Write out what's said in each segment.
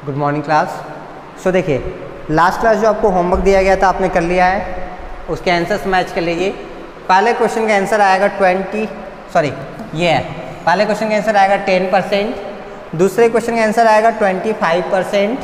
Good morning class. सो देखिए, last class जो आपको होमवर्क दिया गया था आपने कर लिया है, उसके आंसर्स मैच कर लीजिए। पहले क्वेश्चन का आंसर आएगा पहले क्वेश्चन का आंसर आएगा 10%, दूसरे क्वेश्चन का आंसर आएगा 25%,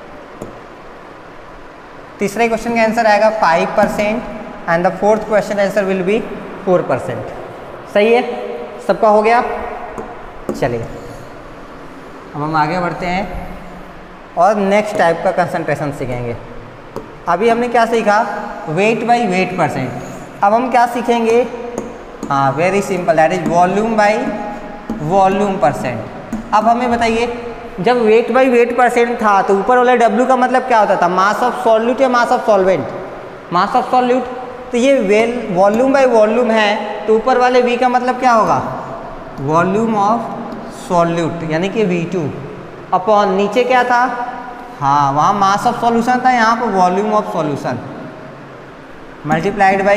तीसरे क्वेश्चन का आंसर आएगा 5% and the fourth question answer will be 4%। सही है, सबका हो गया। चलिए अब हम आगे बढ़ते हैं और नेक्स्ट टाइप का कंसंट्रेशन सीखेंगे। अभी हमने क्या सीखा, वेट बाय वेट परसेंट। अब हम क्या सीखेंगे, हाँ very simple, that is volume by volume percent. अब हमें बताइए, जब वेट बाय वेट परसेंट था तो ऊपर वाले W का मतलब क्या होता था, मास ऑफ सॉल्यूट या mass of solvent, mass of solute. तो ये वॉल्यूम बाय वॉल्यूम है तो ऊपर वाले V का मतलब क्या होगा, वॉल्यूम ऑफ सॉल्यूट यानी कि V2 अपॉन नीचे क्या था, हाँ वहाँ मास ऑफ सॉल्यूशन था, यहाँ पर volume of solution multiplied by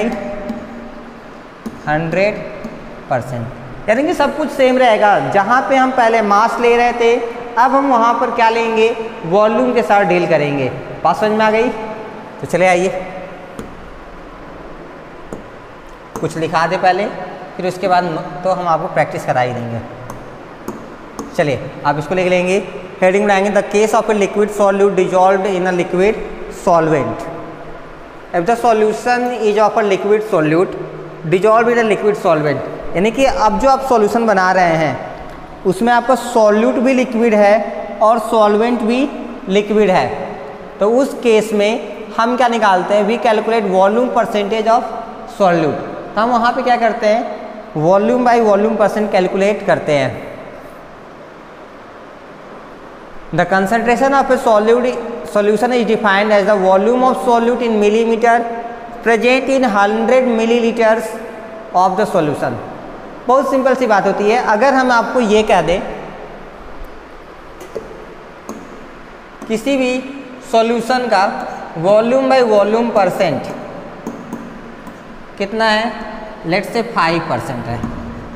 100%। यानी कि सब कुछ सेम रहेगा। जहाँ पे हम पहले मास ले रहे थे अब हम वहाँ पर क्या लेंगे, वॉल्यूम के साथ डील करेंगे। बात समझ में आ गई? तो चले आइए कुछ लिखा दे पहले, फिर उसके बाद तो हम आपको प्रैक्टिस करा ही देंगे। चलिए आप इसको लिख लेंगे, हेडिंग बनाएंगे the case of a liquid solute dissolved in a liquid solvent. If the solution is of a liquid solute dissolve in a liquid solvent, यानी कि अब जो आप सॉल्यूशन बना रहे हैं उसमें आपका सॉल्यूट भी लिक्विड है और सॉल्वेंट भी लिक्विड है। तो उस केस में हम क्या निकालते हैं, we calculate volume percentage of solute. तो हम वहाँ पे क्या करते हैं, volume by volume percent calculate करते हैं। The concentration of a solution is defined as the volume of solute in millimeter present in 100 milliliters of the solution। बहुत सिंपल सी बात होती है। अगर हम आपको ये कह दें किसी भी सॉल्यूशन का वॉल्यूम बाय वॉल्यूम परसेंट कितना है, लेट्स से 5% है,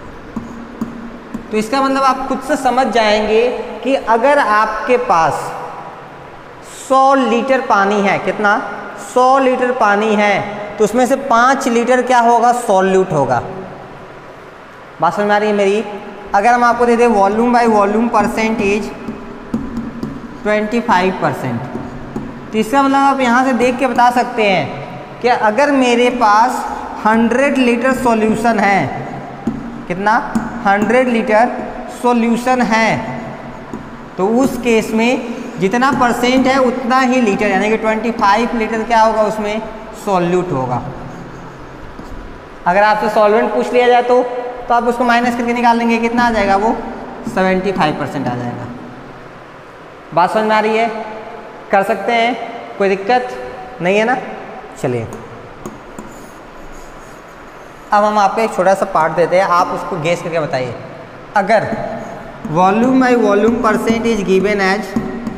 तो इसका मतलब आप खुद से समझ जाएंगे कि अगर आपके पास 100 लीटर पानी है, कितना 100 लीटर पानी है, तो उसमें से 5 लीटर क्या होगा, सॉल्यूट होगा। बात समझ में आ रही है मेरी? अगर हम आपको दे दें वॉल्यूम बाय वॉल्यूम परसेंटेज 25%, तो इसका मतलब आप यहाँ से देख के बता सकते हैं कि अगर मेरे पास 100 लीटर सॉल्यूशन है, कितना 100 लीटर सॉल्यूशन है, तो उस केस में जितना परसेंट है उतना ही लीटर यानी कि 25 लीटर क्या होगा, उसमें सॉल्यूट होगा। अगर आपसे सॉल्वेंट पूछ लिया जाए तो आप उसको माइनस करके निकाल लेंगे, कितना आ जाएगा, वो 75% आ जाएगा। बात समझ में आ रही है? कर सकते हैं, कोई दिक्कत नहीं है ना? चलिए अब हम आपको एक छोटा सा पार्ट देते हैं, आप उसको गेस करके बताइए। अगर volume by volume percent is given as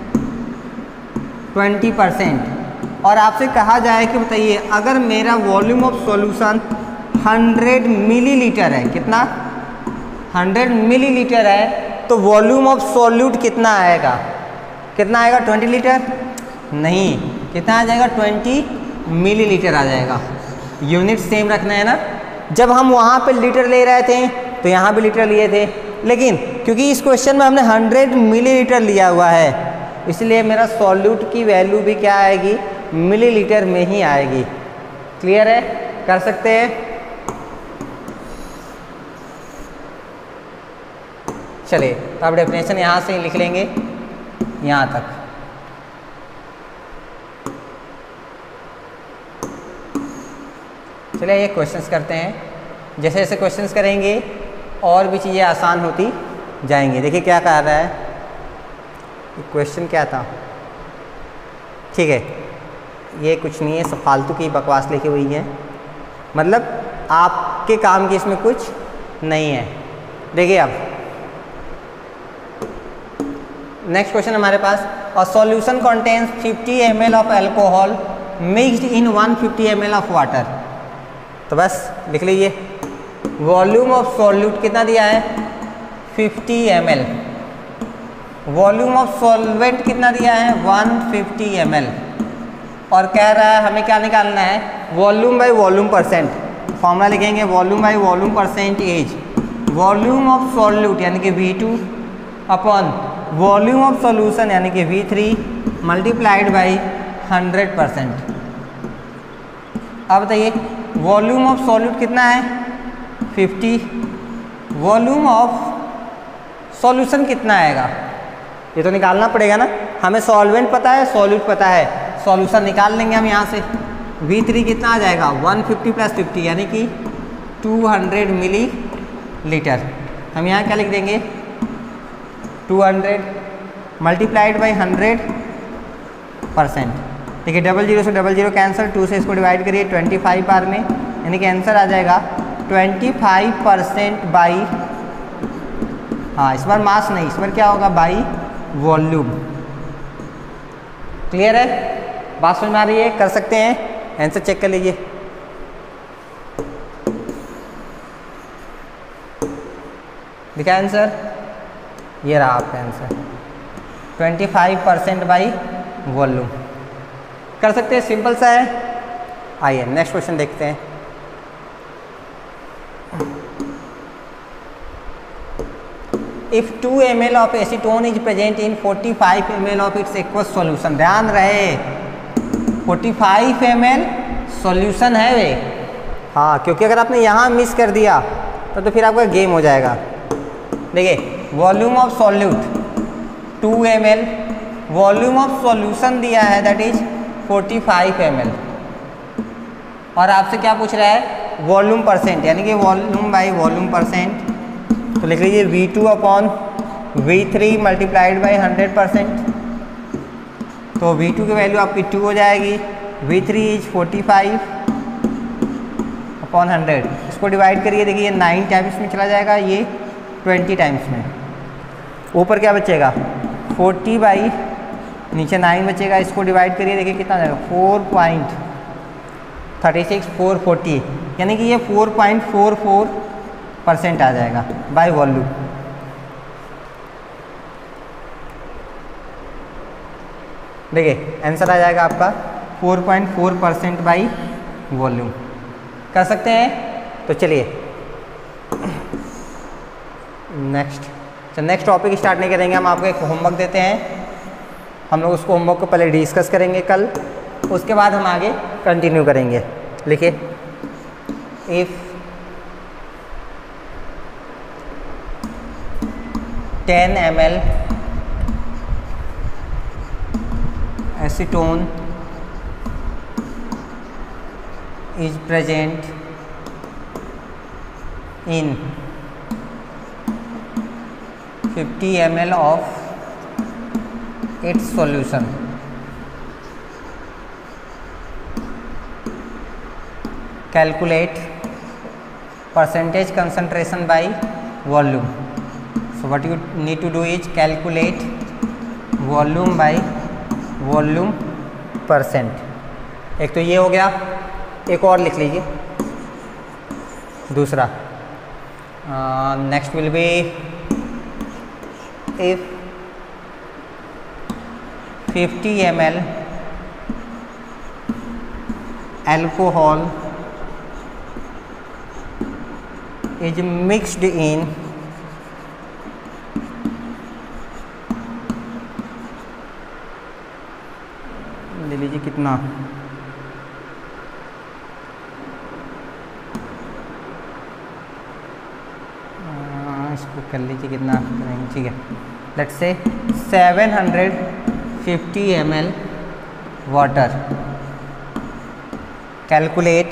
20% और आपसे कहा जाए कि बताइए अगर मेरा वॉल्यूम ऑफ सॉल्यूशन 100 मिलीलीटर है, कितना 100 मिलीलीटर है, तो वॉल्यूम ऑफ सॉल्यूट कितना आएगा, 20 लीटर नहीं, कितना आ जाएगा, 20 मिलीलीटर आ जाएगा। यूनिट सेम रखना है ना। जब हम वहाँ पे लीटर ले रहे थे तो यहाँ भी लीटर लिए थे, लेकिन क्योंकि इस क्वेश्चन में हमने 100 मिलीलीटर लिया हुआ है इसलिए मेरा सॉल्यूट की वैल्यू भी क्या आएगी, मिलीलीटर में ही आएगी। क्लियर है? कर सकते हैं? चलिए तो आप डेफिनेशन यहाँ से लिख लेंगे यहाँ तक। चलिए ये क्वेश्चंस करते हैं। जैसे जैसे क्वेश्चंस करेंगे और भी चीज़ें आसान होती जाएंगी। देखिए क्या कह रहा है, क्वेश्चन क्या था, ठीक है ये कुछ नहीं है, सब फालतू की बकवास लिखी हुई है, मतलब आपके काम की इसमें कुछ नहीं है। देखिए अब नेक्स्ट क्वेश्चन हमारे पास, a solution contains 50 ml of alcohol mixed in 150 ml of water. तो बस लिख लीजिए वॉल्यूम ऑफ सॉल्यूट कितना दिया है, 50 ml वॉल्यूम ऑफ सॉल्वेंट कितना दिया है 150 ml और कह रहा है हमें क्या निकालना है volume by volume percent. Formula लिखेंगे volume by volume percentage volume of solute यानी कि V2 upon volume of solution यानी कि V3 मल्टीप्लाइड बाई 100%। अब बताइए वॉल्यूम ऑफ सॉल्यूट कितना है 50, वॉल्यूम ऑफ सॉल्यूशन कितना आएगा ये तो निकालना पड़ेगा ना। हमें सॉल्वेंट पता है सॉल्यूट पता है, सॉल्यूशन निकाल लेंगे हम यहाँ से। V3 कितना आ जाएगा 150 + 50 यानी कि 200 मिलीलीटर। हम यहाँ क्या लिख देंगे 200 मल्टीप्लाइड बाई 100%। देखिए 00 से 00 कैंसिल, 2 से इसको डिवाइड करिए 25 बार में यानी कि आंसर आ जाएगा 25% बाई, हाँ इस बार मास नहीं, इस बार क्या होगा बाई वॉल्यूम। क्लियर है, बात समझ में आ रही है, कर सकते हैं, आंसर चेक कर लीजिए। दिखा आंसर, ये रहा आपका आंसर 25% बाई वॉल्यूम। कर सकते हैं, सिंपल सा है। आइए नेक्स्ट क्वेश्चन देखते हैं। If 2 ml of acetone is present in 45 ml of its aqueous solution, ध्यान रहे 45 ml सॉल्यूशन है वे, हाँ क्योंकि अगर आपने यहाँ मिस कर दिया तो फिर आपका गेम हो जाएगा। देखिए volume of solute 2 ml, volume of solution दिया है दैट इज 45 ml और आपसे क्या पूछ रहा है वॉल्यूम परसेंट यानी कि वॉल्यूम बाई वॉल्यूम परसेंट। तो लिख लीजिए V2 upon V3 multiplied by 100%। तो V2 की वैल्यू आपकी 2 हो जाएगी, V3 इज 45 अपॉन 100। इसको डिवाइड करिए, देखिए 9 टाइम्स में चला जाएगा, ये 20 टाइम्स में। ऊपर क्या बचेगा 40 बाई नीचे 9 बचेगा, इसको डिवाइड करिए, देखिए कितना जाएगा 4.36 440 यानी कि ये 4.44% आ जाएगा बाय वॉल्यूम। देखिए आंसर आ जाएगा आपका 4.4% बाई वॉल्यूम। कर सकते हैं, तो चलिए नेक्स्ट टॉपिक स्टार्ट नहीं करेंगे, हम आपको एक होमवर्क देते हैं। हम लोग उसको होमवर्क को पहले डिस्कस करेंगे कल, उसके बाद हम आगे कंटिन्यू करेंगे। लिखिए if 10 ml acetone is present in 50 ml of its solution, calculate percentage concentration by volume. So what you need to do is calculate volume by volume percent। एक तो ये हो गया, एक और लिख लीजिए दूसरा। Next will be if 50 ml alcohol is mixed in ले लीजिए कितना इसको कर लीजिए कितना करेंगे, ठीक है let's say 750 ml water. Calculate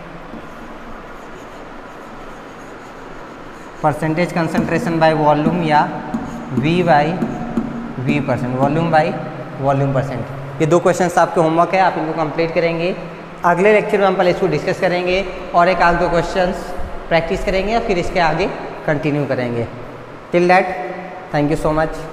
percentage concentration by volume या V by V percent, volume by volume percent. ये दो क्वेश्चंस आपके होमवर्क है, आप इनको कंप्लीट करेंगे। अगले लेक्चर में हम पहले इसको डिस्कस करेंगे और एक आध दो क्वेश्चंस प्रैक्टिस करेंगे, फिर इसके आगे कंटिन्यू करेंगे। Till that thank you so much.